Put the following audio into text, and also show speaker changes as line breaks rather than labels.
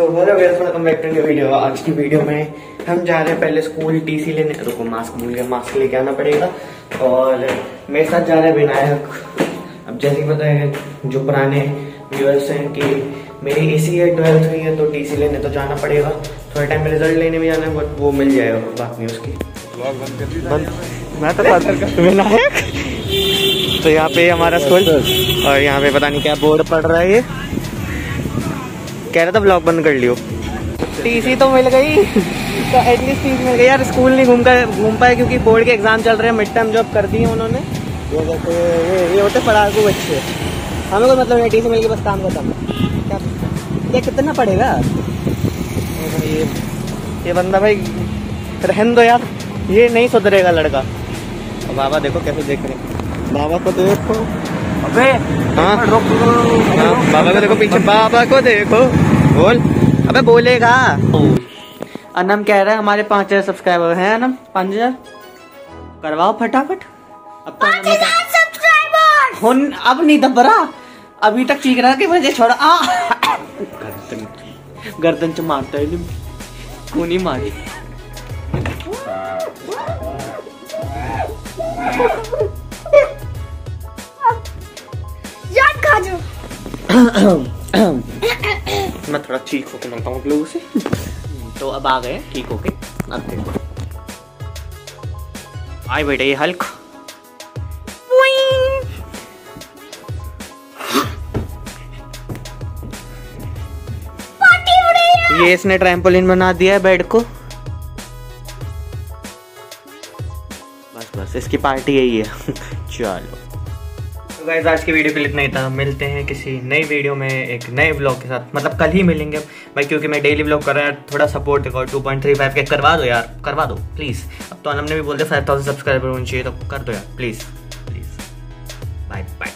So hello guys, welcome back to new video. आज की video में हम जा रहे हैं पहले स्कूल टीसी लेने। रुको, मास्क भूल गया, मास्क लेके आना पड़ेगा। और मेरे साथ जा रहे हैं विनायक। अब जैसे पता है जो पुराने व्यूअर्स हैं कि मेरी इसी ईयर 12th हुई है, तो टीसी लेने तो जाना पड़ेगा। थोड़े टाइम में रिजल्ट लेने भी जाना है, बट वो मिल जाएगा बात नहीं उसकी। मैं तो विनायक। तो यहाँ पे हमारा स्कूल और यहाँ पे पता नहीं क्या बोर्ड पड़ रहा है। ये कह रहा था ब्लॉग बंद कर लियो। टीसी तो मिल गई, तो एटलीस्ट टीसी मिल गई यार। स्कूल नहीं घूम पाए क्योंकि बोर्ड के एग्जाम चल रहे हैं। मिड टर्म जॉब कर दी है उन्होंने। ये होते पढ़ाकू बच्चे। हमें कोई मतलब नहीं, टीसी मिल गई बस काम खत्म। क्या कितना पड़ेगा ये बंदा भाई? रहन दो यार, ये नहीं सुधरेगा लड़का। और बाबा देखो कैसे देख रहे हैं। बाबा को देखो, अबे हाँ बाबा को देखो पीछे, बाबा को देखो। बोल, अबे बोलेगा। अनम कह रहा है हमारे 5000 सब्सक्राइबर हैं। अनम 5000 करवाओ फटाफट। अब 5000 सब्सक्राइबर अब नहीं दब रहा। अभी तक चीख रहा कि मुझे छोड़ा। गर्दन से मारता है, खूनी मारी। मैं थोड़ा ठीक होके मिलता हूँ लोगों से। तो अब आ गए ठीक होके। अब देखो आए बेटे ये हल्क। ये इसने ट्रैम्पोलिन बना दिया है बेड को। बस इसकी पार्टी यही है। चलो तो गाइस, आज की वीडियो के लिए इतना ही था। मिलते हैं किसी नई वीडियो में एक नए ब्लॉग के साथ। मतलब कल ही मिलेंगे भाई, क्योंकि मैं डेली ब्लॉग कर रहा हूँ। थोड़ा सपोर्ट देखो, 2.35 के करवा दो यार, करवा दो प्लीज़। अब तो अनम ने भी बोल दिया 5000 सब्सक्राइबर होने चाहिए, तो कर दो यार प्लीज़ प्लीज़। Bye bye.